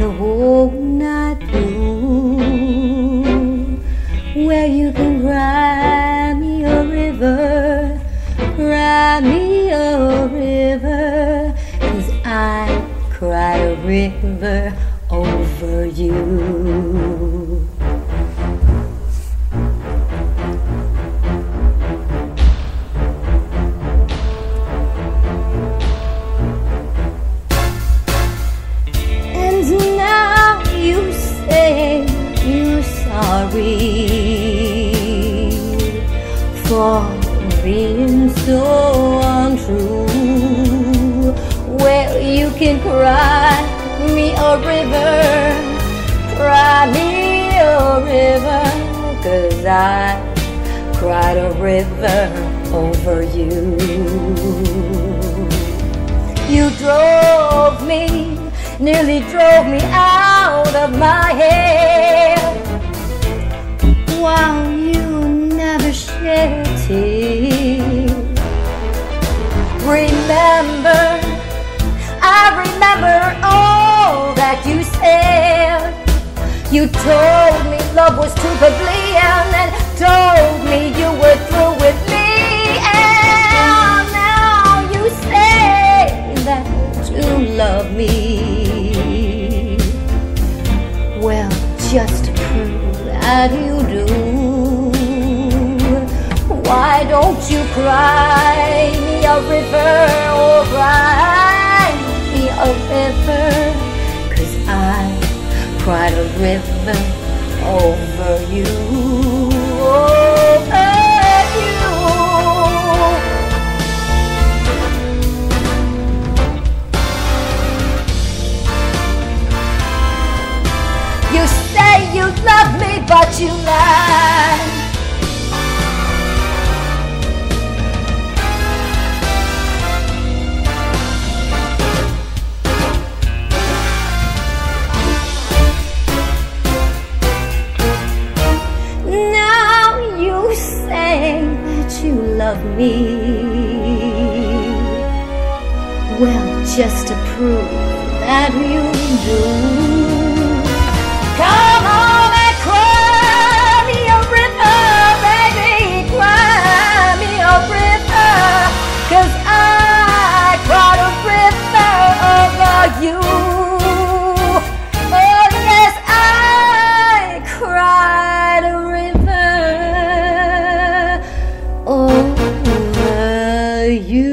the whole night through, where you can cry me a river, cry me a river, 'cause I cried a river over you. And now you say you're sorry for being so untrue. Well, you can cry me a river, cry me a river, 'cause I cried a river over you. You drove me, nearly drove me out of my head, while you never shed a tear. Remember, I remember all that you said. You told me love was too plebeian, and told me you were through with me. And now you say that you love me. Well, just to prove that you do, why don't you cry me a river, or cry me a river, 'cause I cried a river over you, over you. You say you love me, but you lie. You love me. Well, just to prove that you do, come on and cry me a river, baby, cry me a river, 'cause I cried a river over you. Oh yes, I cried a river over you.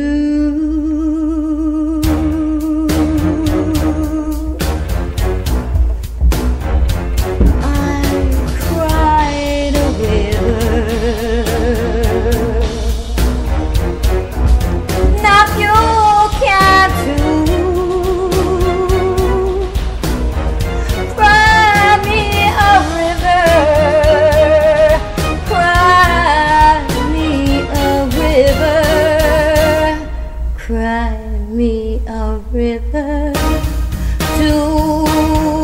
I cried a river. Now you can too. Cry me a river, cry me a river, cry me a river too.